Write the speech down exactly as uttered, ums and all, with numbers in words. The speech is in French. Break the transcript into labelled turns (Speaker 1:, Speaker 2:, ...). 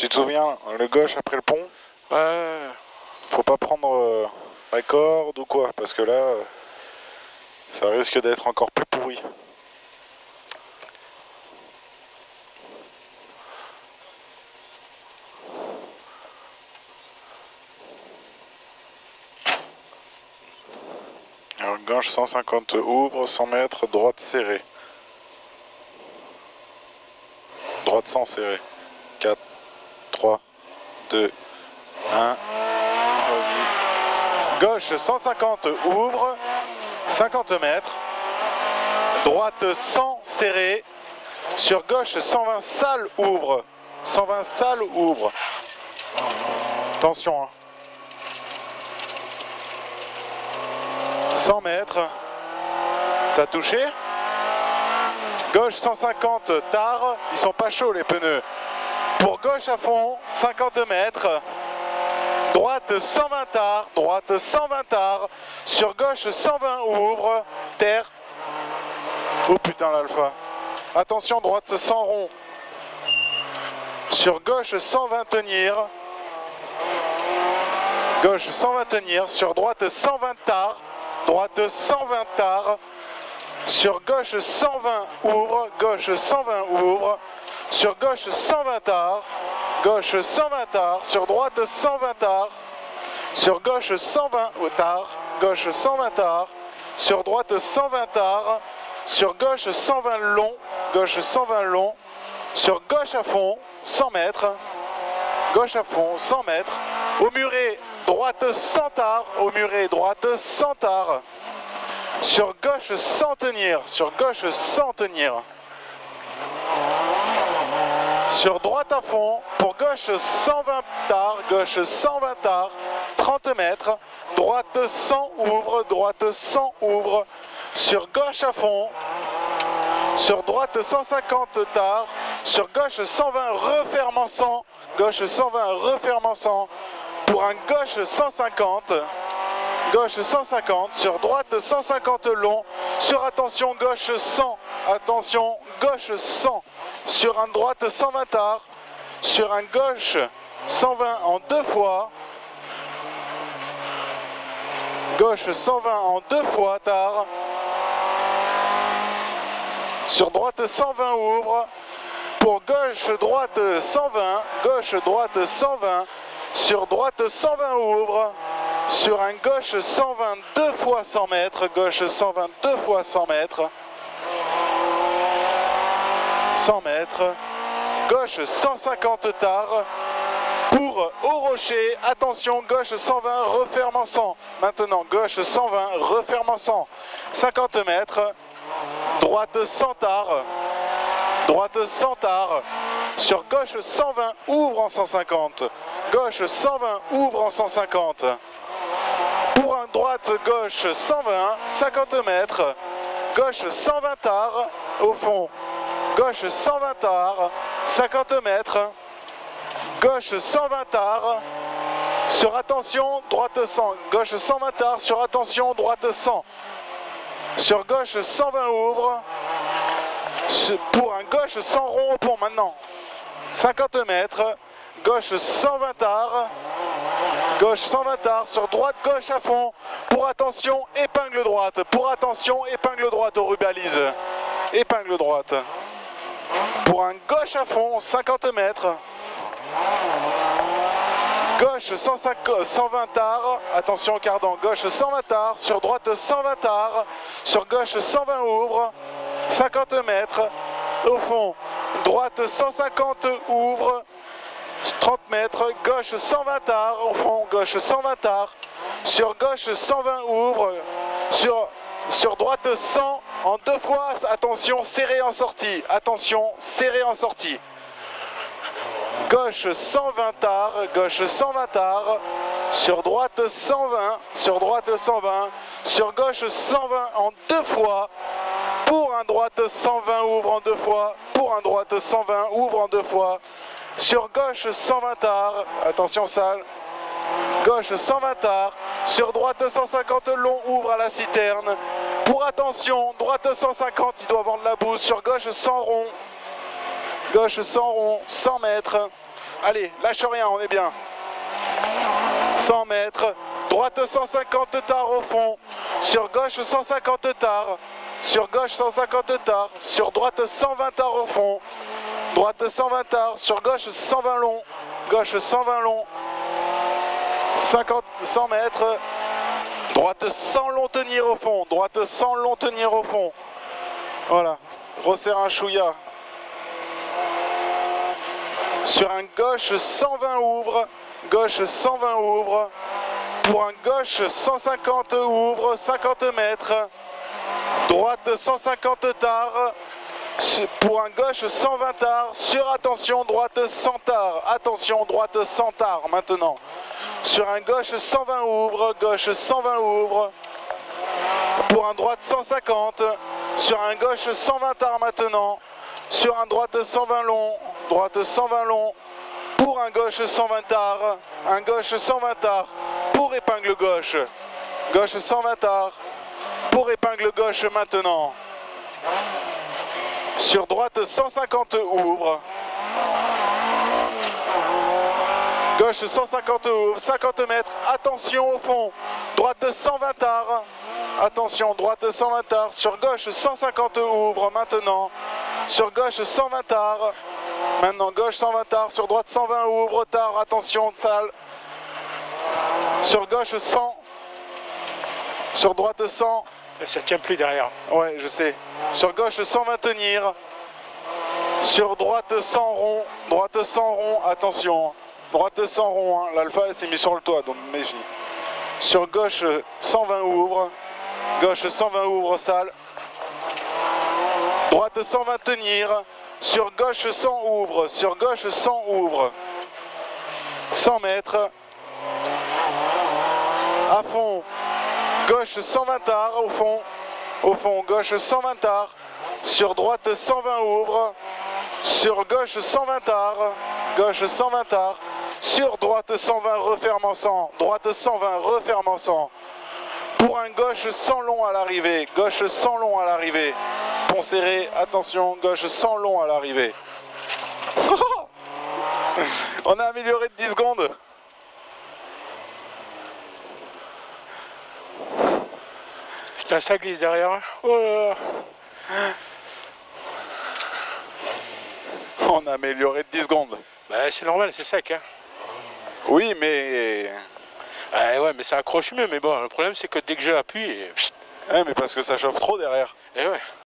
Speaker 1: Tu te souviens, le gauche après le pont?
Speaker 2: Ouais.
Speaker 1: Faut pas prendre euh, la corde ou quoi, parce que là, euh, ça risque d'être encore plus pourri. Alors, gauche cent cinquante ouvre, cent mètres, droite serrée. Droite cent serrée. quatre, trois, deux, un. Gauche cent cinquante ouvre, cinquante mètres. Droite cent serrée. Sur gauche cent vingt sale ouvre. cent vingt sale ouvre. Attention. Hein. cent mètres. Ça a touché. Gauche cent cinquante tard. Ils sont pas chauds les pneus. Pour gauche à fond, cinquante mètres. Droite cent vingt tard. Droite cent vingt tard. Sur gauche cent vingt ouvre. Terre. Oh putain l'alpha. Attention, droite cent rond. Sur gauche cent vingt tenir. Gauche cent vingt tenir. Sur droite cent vingt tard. Droite cent vingt tard. Sur gauche cent vingt ouvre. Gauche cent vingt ouvre. Sur gauche cent vingt tard. Gauche cent vingt tard. Sur droite cent vingt tard. Sur gauche cent vingt tard. Gauche cent vingt tard. Sur droite cent vingt tard. Sur gauche cent vingt long. Gauche cent vingt long. Sur gauche à fond, cent mètres. Gauche à fond, cent mètres. Au muret, droite cent tard. Au muret, droite cent tard. Sur gauche sans tenir. Sur gauche sans tenir. Sur droite à fond. Pour gauche cent vingt tard. Gauche cent vingt tard. trente mètres. Droite cent ouvre. Droite cent ouvre. Sur gauche à fond. Sur droite cent cinquante tard. Sur gauche cent vingt refermant cent. Gauche cent vingt refermant cent. Pour un gauche cent cinquante. Gauche cent cinquante. Sur droite cent cinquante long. Sur attention gauche cent. Attention gauche cent. Sur un droite cent vingt tard. Sur un gauche cent vingt en deux fois. Gauche cent vingt en deux fois tard. Sur droite cent vingt ouvre. Pour gauche droite cent vingt. Gauche droite cent vingt. Sur droite cent vingt ouvre. Sur un gauche cent vingt deux fois cent mètres. Gauche cent vingt deux fois cent mètres. cent mètres. Gauche cent cinquante tard. Pour au rocher, attention, gauche cent vingt, refermant cent. Maintenant, gauche cent vingt, refermant cent. cinquante mètres. Droite cent tard. Droite cent tard. Sur gauche cent vingt, ouvre en cent cinquante. Gauche cent vingt, ouvre en cent cinquante. Pour un droite gauche cent vingt, cinquante mètres. Gauche cent vingt tard. Au fond. Gauche cent vingt tard. cinquante mètres. Gauche cent vingt tard. Sur attention, droite cent. Gauche cent vingt tard. Sur attention, droite cent. Sur gauche cent vingt ouvre. Pour un gauche cent rond au pont maintenant. cinquante mètres. Gauche cent vingt tard. Gauche cent vingt tard. Sur droite gauche à fond. Pour attention, épingle droite. Pour attention, épingle droite au rubalise. Épingle droite. Pour un gauche à fond, cinquante mètres. Gauche cent cinquante, cent vingt tard, attention au cardan, gauche cent vingt tard, sur droite cent vingt tard, sur gauche cent vingt ouvre, cinquante mètres, au fond, droite cent cinquante ouvre, trente mètres, gauche cent vingt tard, au fond, gauche cent vingt tard, sur gauche cent vingt ouvre, sur, sur droite cent, en deux fois, attention, serré en sortie, attention, serré en sortie. Gauche cent vingt tard, gauche cent vingt tard, sur droite cent vingt, sur droite cent vingt, sur gauche cent vingt en deux fois, pour un droite cent vingt ouvre en deux fois, pour un droite cent vingt ouvre en deux fois, sur gauche cent vingt tard, attention salle, gauche cent vingt tard, sur droite cent cinquante long ouvre à la citerne, pour attention, droite cent cinquante, il doit vendre la bouse, sur gauche cent rond, gauche cent rond, cent mètres, Allez, lâche rien, on est bien. cent mètres. Droite cent cinquante tard au fond. Sur gauche cent cinquante tard. Sur gauche cent cinquante tard. Sur droite cent vingt tard au fond. Droite cent vingt tard. Sur gauche cent vingt long. Gauche cent vingt long. cinquante, cent mètres. Droite cent long tenir au fond. Droite cent long tenir au fond. Voilà. Resserre un chouïa. Sur un gauche cent vingt ouvre. Gauche cent vingt ouvre. Pour un gauche cent cinquante ouvre. cinquante mètres. Droite cent cinquante tard. Pour un gauche cent vingt tard. Sur attention droite cent tard. Attention droite cent tard maintenant. Sur un gauche cent vingt ouvre. Gauche cent vingt ouvre. Pour un droite cent cinquante. Sur un gauche cent vingt tard maintenant. Sur un droite cent vingt long. Droite cent vingt long. Pour un gauche cent vingt tard. Un gauche cent vingt tard. Pour épingle gauche. Gauche cent vingt tard. Pour épingle gauche maintenant. Sur droite cent cinquante ouvre. Gauche cent cinquante ouvre. cinquante mètres. Attention au fond. Droite cent vingt tard. Attention, droite cent vingt tard. Sur gauche cent cinquante ouvre maintenant. Sur gauche cent vingt tard. Maintenant gauche cent vingt tard. Sur droite cent vingt ouvre tard. Attention, salle. Sur gauche cent. Sur droite cent.
Speaker 2: Ça tient plus derrière.
Speaker 1: Ouais, je sais. Sur gauche cent vingt tenir. Sur droite cent rond. Droite cent rond. Attention. Droite cent rond. Hein. L'alpha elle s'est mis sur le toit, donc méfie. Sur gauche cent vingt ouvre. Gauche cent vingt ouvre salle. Droite cent vingt tenir. Sur gauche cent ouvre. Sur gauche cent ouvre. cent mètres. À fond. Gauche cent vingt tard au fond. Au fond. Gauche cent vingt tard. Sur droite cent vingt ouvre. Sur gauche cent vingt tard. Gauche cent vingt tard. Sur droite cent vingt refermant cent. Droite cent vingt refermant cent. Pour un gauche cent long à l'arrivée. Gauche cent long à l'arrivée. Pont serré, attention, gauche cent long à l'arrivée. On a amélioré de dix secondes.
Speaker 2: Putain, ça glisse derrière. Oh là là.
Speaker 1: On a amélioré de dix secondes.
Speaker 2: Bah c'est normal, c'est sec. Hein.
Speaker 1: Oui, mais...
Speaker 2: Eh ouais, mais ça accroche mieux. Mais bon, le problème c'est que dès que je l'appuie... Et...
Speaker 1: Ouais, mais parce que ça chauffe trop derrière.
Speaker 2: Eh ouais.